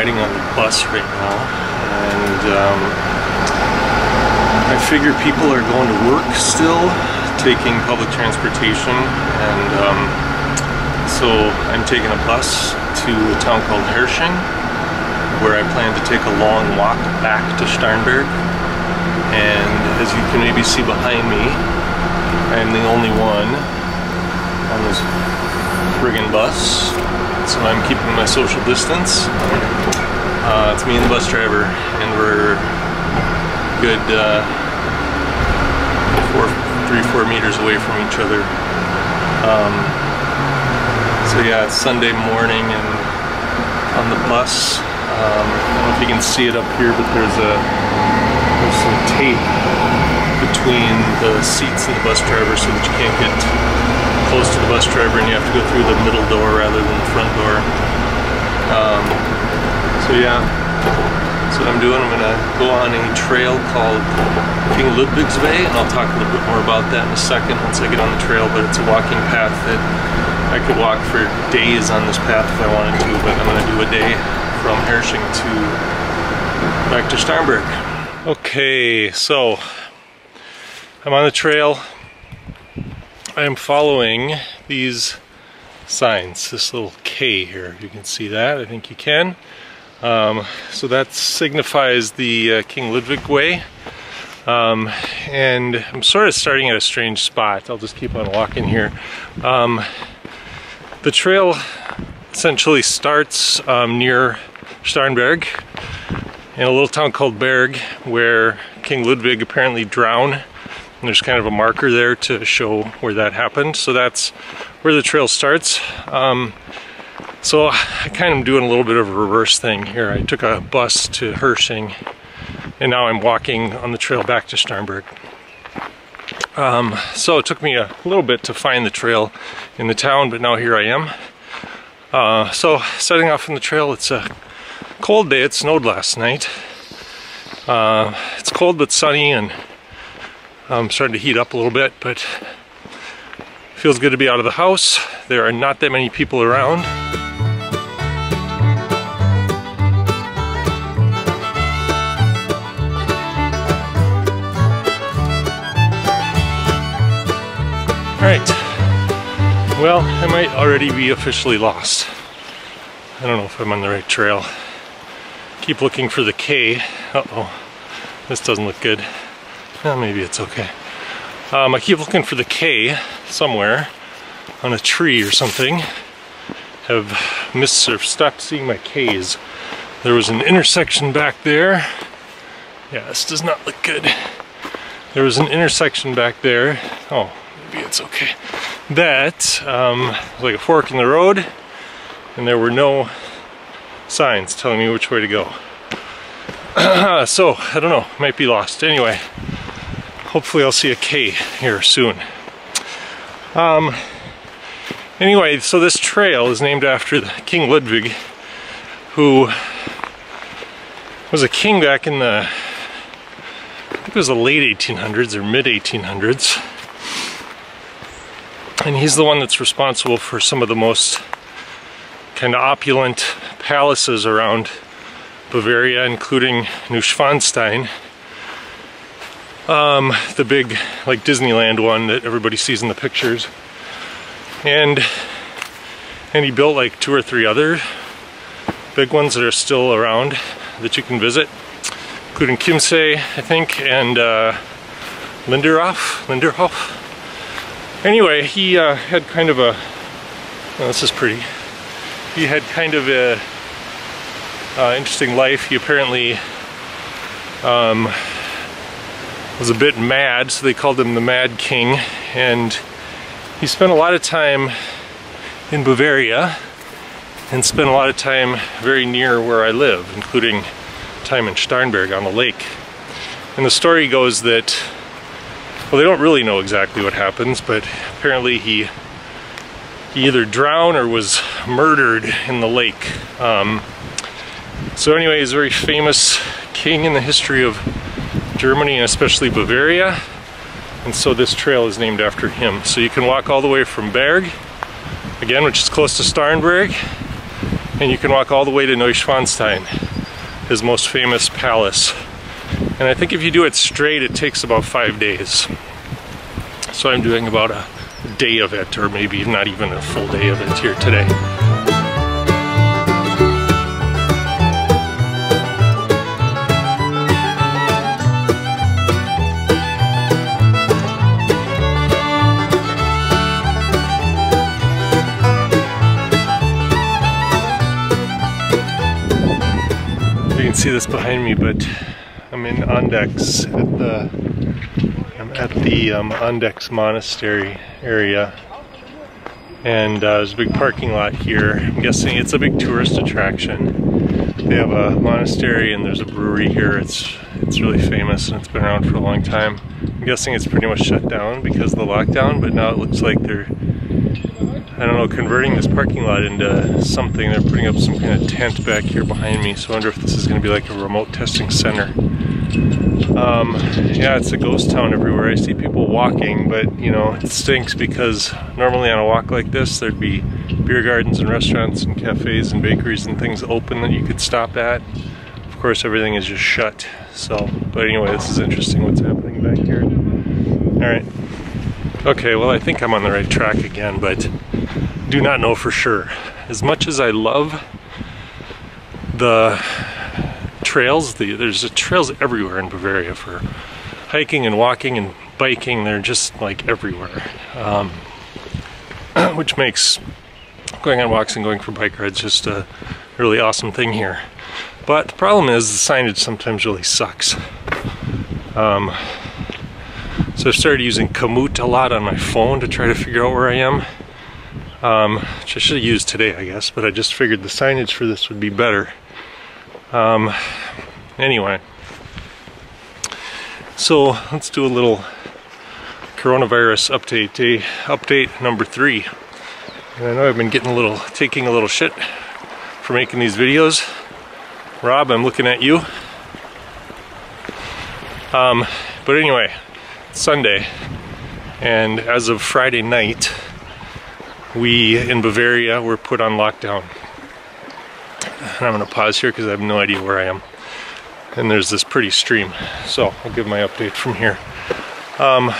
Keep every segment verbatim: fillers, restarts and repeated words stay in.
riding on the bus right now, and um, I figure people are going to work still, taking public transportation, and um, so I'm taking a bus to a town called Hersching, where I plan to take a long walk back to Starnberg. And as you can maybe see behind me, I am the only one on this friggin' bus, so I'm keeping my social distance. Uh, it's me and the bus driver, and we're good uh, four, three, four meters away from each other. Um, so yeah, it's Sunday morning and on the bus. Um, I don't know if you can see it up here, but there's a there's some tape between the seats and the bus driver so that you can't get close to the bus driver and you have to go through the middle door rather than the front door. Um, so yeah, that's what I'm doing. I'm gonna go on a trail called King Ludwig's Way, and I'll talk a little bit more about that in a second once I get on the trail, but it's a walking path that I could walk for days on this path if I wanted to, but I'm gonna do a day from Hersching to back to Starnberg. Okay, so I'm on the trail. I am following these signs, this little K here. You can see that, I think you can. Um, so that signifies the uh, King Ludwig Way. Um, and I'm sort of starting at a strange spot. I'll just keep on walking here. Um, the trail essentially starts um, near Starnberg in a little town called Berg, where King Ludwig apparently drowned. And there's kind of a marker there to show where that happened. So that's where the trail starts. Um, so I kind of am doing a little bit of a reverse thing here. I took a bus to Hersching, and now I'm walking on the trail back to Starnberg. Um, so it took me a little bit to find the trail in the town, but now here I am. Uh, so setting off on the trail, it's a cold day. It snowed last night. Uh, it's cold but sunny, and I'm starting to heat up a little bit, but feels good to be out of the house. There are not that many people around. Alright, well, I might already be officially lost. I don't know if I'm on the right trail. Keep looking for the K. Uh-oh, this doesn't look good. Well, maybe it's okay. Um, I keep looking for the K somewhere on a tree or something. Have missed or stopped seeing my K's. There was an intersection back there. Yeah, this does not look good. There was an intersection back there. Oh, maybe it's okay. That um, was like a fork in the road, and there were no signs telling me which way to go. So, I don't know, might be lost. Anyway, hopefully I'll see a K here soon. Um, anyway, so this trail is named after the King Ludwig, who was a king back in the, I think it was the late eighteen hundreds or mid eighteen hundreds. And he's the one that's responsible for some of the most kind of opulent palaces around Bavaria, including Neuschwanstein. Um, the big, like, Disneyland one that everybody sees in the pictures. And and he built like two or three other big ones that are still around that you can visit, including Chiemsee, I think, and uh, Linderhof. Linderhof. Anyway, he uh, had kind of a, oh, this is pretty. He had kind of a uh, interesting life. He apparently um, was a bit mad, so they called him the Mad King, and he spent a lot of time in Bavaria and spent a lot of time very near where I live, including time in Starnberg on the lake. And the story goes that, well, they don't really know exactly what happens, but apparently he he either drowned or was murdered in the lake. Um, so anyway, he's a very famous king in the history of Germany, and especially Bavaria, and so this trail is named after him. So you can walk all the way from Berg, again, which is close to Starnberg, And you can walk all the way to Neuschwanstein, his most famous palace. And I think if you do it straight, it takes about five days. So I'm doing about a day of it, or maybe not even a full day of it here today. You can see this behind me, but I'm in Andechs at the I'm at the um, Andechs Monastery area, and uh, there's a big parking lot here. I'm guessing it's a big tourist attraction. They have a monastery and there's a brewery here. It's it's really famous and it's been around for a long time. I'm guessing it's pretty much shut down because of the lockdown, but now it looks like they're, I don't know, converting this parking lot into something. They're putting up some kind of tent back here behind me, so I wonder if this is going to be like a remote testing center. Um, yeah, it's a ghost town everywhere. I see people walking, but you know, it stinks because normally on a walk like this there'd be beer gardens and restaurants and cafes and bakeries and things open that you could stop at. Of course, everything is just shut. So, but anyway, this is interesting what's happening back here. Alright. Okay, well, I think I'm on the right track again, but do not know for sure. As much as I love the trails, the, there's trails everywhere in Bavaria for hiking and walking and biking. They're just like everywhere, um, which makes going on walks and going for bike rides just a really awesome thing here. But the problem is the signage sometimes really sucks. Um, so I've started using Komoot a lot on my phone to try to figure out where I am, um, which I should have used today, I guess, but I just figured the signage for this would be better. Um, anyway, so let's do a little coronavirus update, day update number three. And I know I've been getting a little, taking a little shit for making these videos. Rob, I'm looking at you. Um, but anyway, it's Sunday, and as of Friday night, we in Bavaria were put on lockdown. And I'm going to pause here because I have no idea where I am. And there's this pretty stream, so I'll give my update from here. Um,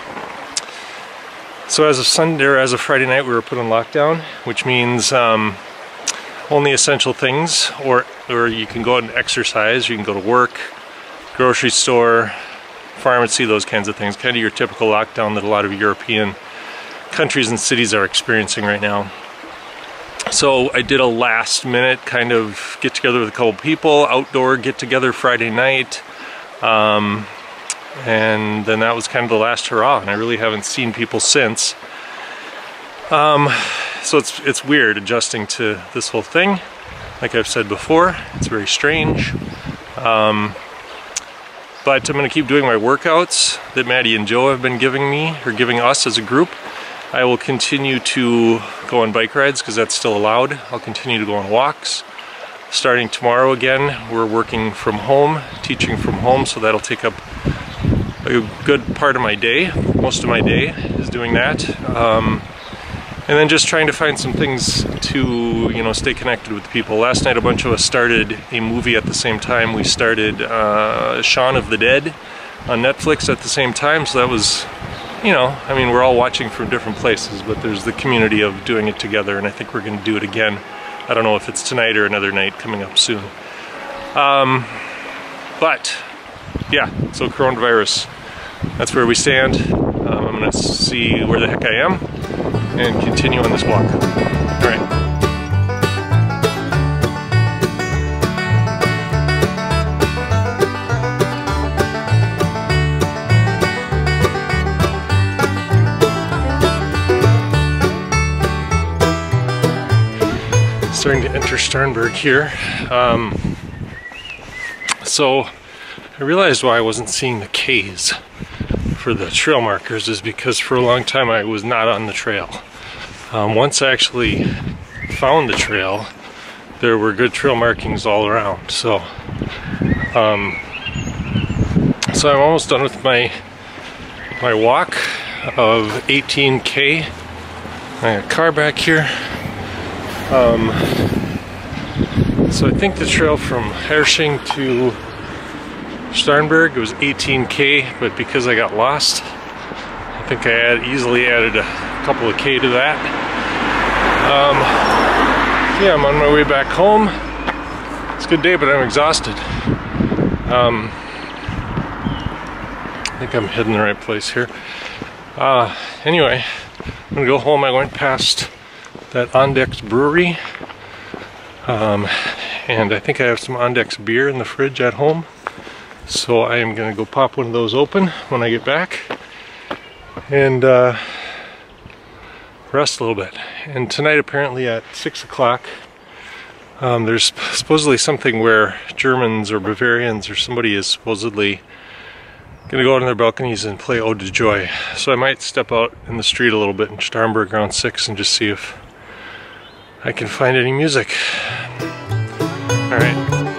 so as of Sunday, or as of Friday night, we were put on lockdown, which means um, only essential things, or or you can go out and exercise, you can go to work, grocery store, pharmacy, those kinds of things. Kind of your typical lockdown that a lot of European countries and cities are experiencing right now. So I did a last minute kind of get together with a couple people, outdoor get together Friday night, um, and then that was kind of the last hurrah, and I really haven't seen people since. Um, so it's, it's weird adjusting to this whole thing. Like I've said before, it's very strange. Um, but I'm going to keep doing my workouts that Maddie and Joe have been giving me, or giving us as a group. I will continue to go on bike rides because that's still allowed. I'll continue to go on walks. Starting tomorrow again, we're working from home, teaching from home, so that'll take up a good part of my day. Most of my day is doing that. Um, and then just trying to find some things to, you know, stay connected with people. Last night a bunch of us started a movie at the same time. We started uh, Shaun of the Dead on Netflix at the same time, so that was, you know, I mean, we're all watching from different places, but there's the community of doing it together, and I think we're going to do it again. I don't know if it's tonight or another night coming up soon. Um, but, yeah, so coronavirus, that's where we stand. Um, I'm going to see where the heck I am and continue on this walk. All right. Starting to enter Starnberg here. Um, so I realized why I wasn't seeing the K's for the trail markers is because for a long time I was not on the trail. Um, once I actually found the trail, there were good trail markings all around. So, um, so I'm almost done with my my walk of eighteen K. I got a car back here. Um, So I think the trail from Hersching to Starnberg was eighteen K, but because I got lost, I think I add, easily added a couple of K to that. Um, yeah, I'm on my way back home. It's a good day, but I'm exhausted. Um, I think I'm heading the right place here. Uh, anyway, I'm gonna go home. I went past that Ondex brewery. Um, and I think I have some Ondex beer in the fridge at home. So I am gonna go pop one of those open when I get back and uh, rest a little bit. And tonight apparently at six o'clock, um, there's supposedly something where Germans or Bavarians or somebody is supposedly gonna go out on their balconies and play Ode to Joy. So I might step out in the street a little bit in Starnberg around six and just see if I can find any music. All right.